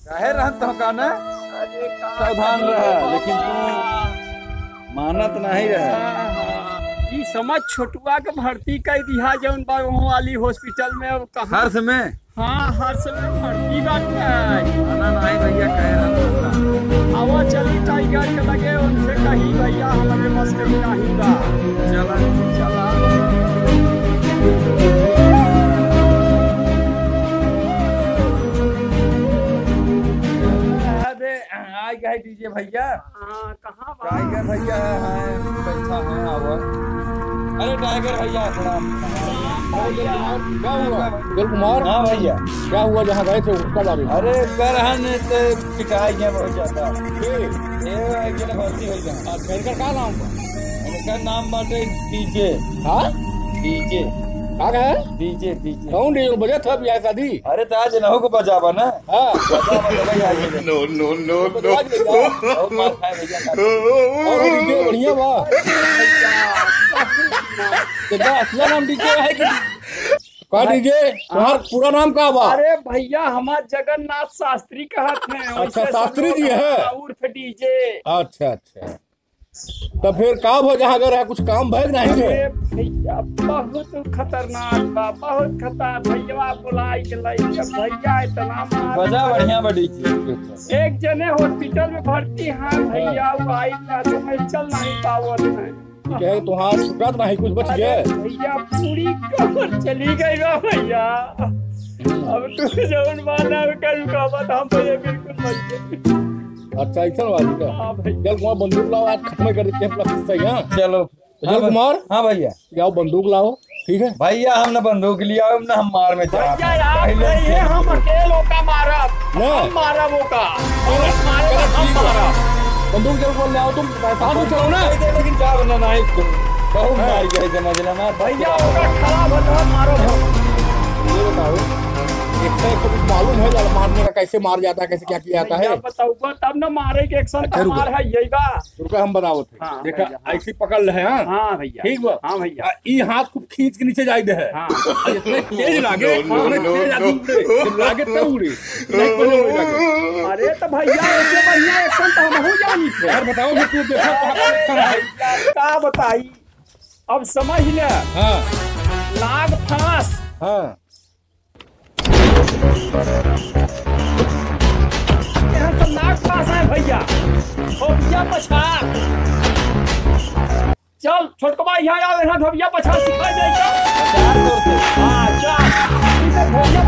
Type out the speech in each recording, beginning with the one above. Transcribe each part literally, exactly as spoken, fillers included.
काहे रहन तो का ना सावधान रह, लेकिन तू मानत नहीं रहे। ई समझ छोटुआ के भर्ती कर दिया जौन बा वहाँ वाली हॉस्पिटल में। अब कहाँ हर्ष में? हाँ हर्ष में भर्ती बाटे। आना नहीं भैया कहे रहन। आवा चली टाइगर के लगे उनसे कहीं भैया हमारे बस के नहीं बा। चला चला आ गए डीजे भैया। हाँ कहाँ बा? टाइगर भैया हैं, बैठा है आवा। अरे टाइगर भैया प्रणाम। क्या हुआ दिल कुमार? हाँ भैया क्या हुआ जहाँ गए थे उसका बारे में? अरे करहन तो पिटाई गया बहुत ज्यादा। ये एक जन भर्ती हो गया। इनका क्या नाम था? इनका नाम बाटे डीजे। हाँ डीजे क्या कहे? DJ DJ. कौन डीजे बजे था ब्याह शादी? अरे ताज नहो को बजावा ना। हाँ नो नो नो नो और मार खाए भैया। और डीजे बढ़िया बा। तेरा असला नाम डीजे है कि का डीजे? तुम्हारा पूरा नाम का बा? अरे भैया हमार जगन्नाथ शास्त्री कहत हैं। अच्छा, शास्त्री जी है? उर्फ डीजे। अच्छा अच्छा, तो फिर का हो जहाँ अगर है कुछ काम भर नहीं अरे है? भैया बहुत खतरनाक बा, बहुत खतरनाक। भैया बुलाई के लाई भैया इतना मार बजा बढ़िया बा डीजे। एक जने हॉस्पिटल में भर्ती हैं भैया। वो आई था तो मैं चल नहीं पावत है। क्या तुम्हारा छुटा तो नहीं कुछ बच अरे गया? भैया पूरी कमर चली गई बा भैया। अब तू जौन माना कल का बात हम भैया बिल्कुल बच गए। अच्छा ऐसा वाली का? हाँ भैया। जल कुमार बंदूक लाओ, आज खत्म कर देते हैं अपना किस्सा यहाँ। चलो जल कुमार हाँ भैया। जाओ बंदूक लाओ, ठीक है? भैया हम न बंदूक लिया हम न हम मार में जा भैया यार नहीं है, हम अकेलों का मारा। नहीं। हम मारा वो का और मारे हम मारा। बंदूक जल बोल ले आओ, तुम साथ में चलो ना। लेकिन जा बना नहीं बहुत मार गए समझ लेना भैया वो का खड़ा बंदा मारो। ये बताओ एक से एक कुछ मालूम है जल मारने का कैसे मार जाता है, कैसे क्या किया जाता है? बताओ तब न मारे के एक्शन अच्छा, रुको। मार है यही बा। रुका हम बताओ थे। हाँ, देखा भैया, हाँ। ऐसी पकड़ ले हाँ। हाँ भैया ठीक बा। हाँ भैया। आ, ई हाथ खूब खींच के नीचे जाए दे है। हाँ आ, इतने तेज लागे इतने तेज आदमी उड़े, जब लागे तब उड़े नहीं पहले उड़े लागे। अरे तो भैया ऐसे बढ़िया एक्शन तो हम हो जानी थे। यार बताओ कि तू देखा कहाँ एक्शन है? भैया का बताई अब समझ ले। हाँ नाग फांस हाँ यहाँ तो नाग फांस है भैया। धोबिया पछाड़ चल छोटकबा यहाँ आओ, यहाँ धोबिया पछाड़ सिखा जाएगा। हाँ चल इसे धोबिया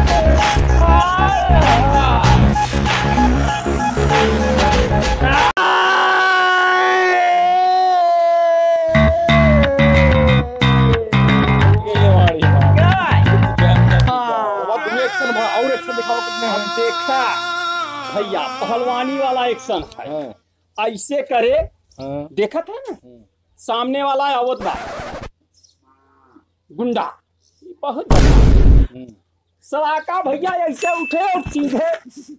और एक्शन दिखाओ कितने अब हैं? देखा भैया पहलवानी वाला एक्शन है। हाँ ऐसे करे हाँ देखा था ना सामने वाला आवत बा गुंडा बहुत बड़ा। सलाका भैया ऐसे उठे और सीधे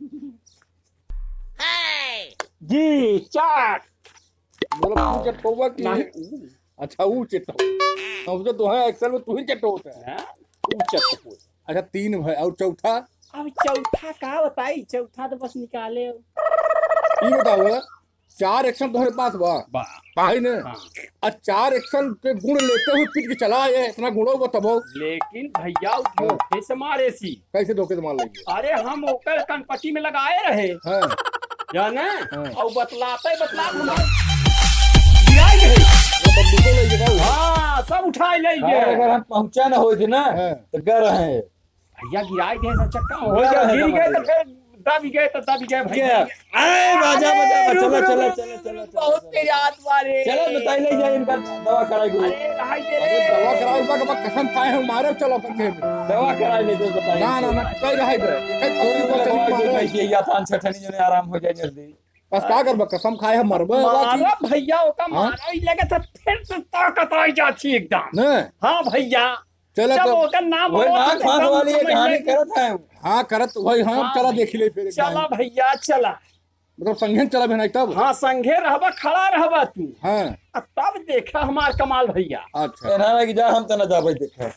जी चार बोलो तू चटोवा की? नहीं अच्छा वो चटो अब तो तू है एक्शन में तू ही चटो होता है। चट अच्छा तीन भाई और चौथा अब चौथा का बताई? चौथा तो बस निकाले ये बताओ चार एक्शन तुम्हारे पास बा भाई ने? हाँ। आज चार एक्शन के गुण लेते हुए पीट के चला है, इतना गुणों बताओ। लेकिन भैया धोखे से मारे सी। कैसे धोखे से मार लेंगे? अरे हम ओकर कनपट्टी में लगाए रहे हाँ जाने हाँ। और बतलाते बतलाते हमारे गिराई गए। वो बंदूकों ले गया। हाँ सब उठाए ले गए। अगर हम पहुंचा ना हो ना हाँ। तो कर रहे हैं भैया गिराई गए सब चक्का हो गया, गिर गए तो फिर दब गए तो दब गए भैया। अरे बाजा अरे, बाजा रुक, चलो रुक, चलो रुक, चलो चलो बहुत तेज हाथ मारे। चलो बताई ले जाए इनका दवा कराई को। अरे रहाई दे अरे रे। दवा कराओ के बाद कसम खाए हम मारे चलो पंखे में। दवा कराई ले तो बताई ना ना ना कई रहे थे कई पत्ती को चली मारे। ये या थान छठनी जने आराम हो जाए जल्दी। बस क्या करबा कसम खाए हम मरबे मारा भैया ओका मारा ही लगे तो फिर से ताकत आई जाती एकदम। ने हाँ भैया चलो जब तो ओका नाम वो बोलो नाक तो फांस एकदम वाली समझ कहानी लेंगे। करत है। हाँ करत भाई हाँ हाँ चला देख ले फिर चला भैया चला। मतलब संघन चला भी नहीं तब। हाँ संघे रहबा खड़ा रहबा तू। हाँ अब तब देखा हमार कमाल भैया। अच्छा एना कि जा हम त न जाबै देखे।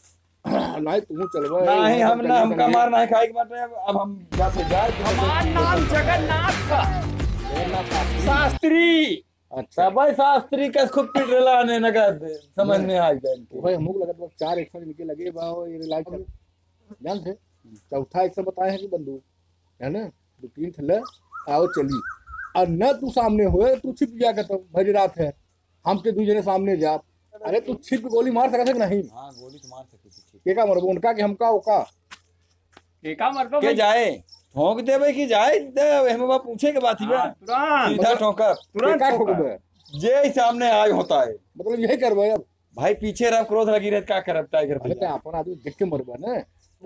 नहीं तू चलवा नहीं हम ना हमका मार नहीं खाए के बाटे अब हम जाते जाए हमारा नाम जगन्नाथ का शास्त्री। अच्छा भाई शास्त्री का खूब पीट रहा ने नगद समझ में आ गया इनके। भाई हम लोग लगत बा चार एक्शन इनके लगे बा और ये रिलाइज कर जान थे चौथा एक्शन बताए हैं कि बंदूक है ना दो तीन थले आओ चली और न तू सामने होए तू छिप जा के तो भरी रात है हम ते दूसरे सामने जा अरे तू छिप के गोली मार सकत है कि नहीं? हां गोली तो मार सकती थी। के का मरबो उनका कि हमका ओका के का मर को के जाए ठोक देबे कि जाए दे हमें बा पूछे के बात ही बा तुरंत सीधा ठोकर के का ठोकबे जे ही सामने आए होता है मतलब यही करबे अब भाई पीछे रह क्रोध लगी रहे क्या करब टाइगर अरे भैया। तो अपन आदमी देख के मरबे ना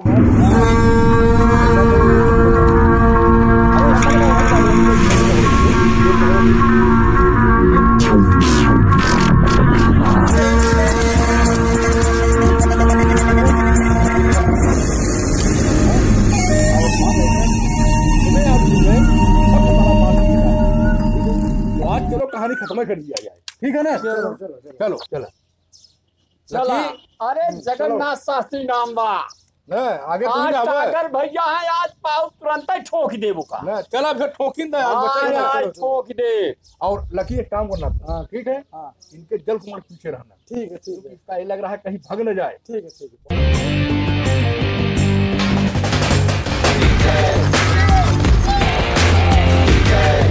चलो कहानी खत्म कर दिया जाए ठीक है ना? चलो चलो चलो चला। अरे जगन्नाथ शास्त्री नाम बा ना आगे तू आज ना आवे टागर भैया है आज पाऊ तुरंत ही ठोक देबो का ना चला फिर ठोकिन दे आज आज बच्चे आज ना ठोक दे। और लकी एक काम करना हाँ ठीक है हाँ इनके जल कुमार पीछे रहना ठीक है ठीक है इसका ये लग रहा है कहीं भाग न जाए ठीक है ठीक है। Yeah.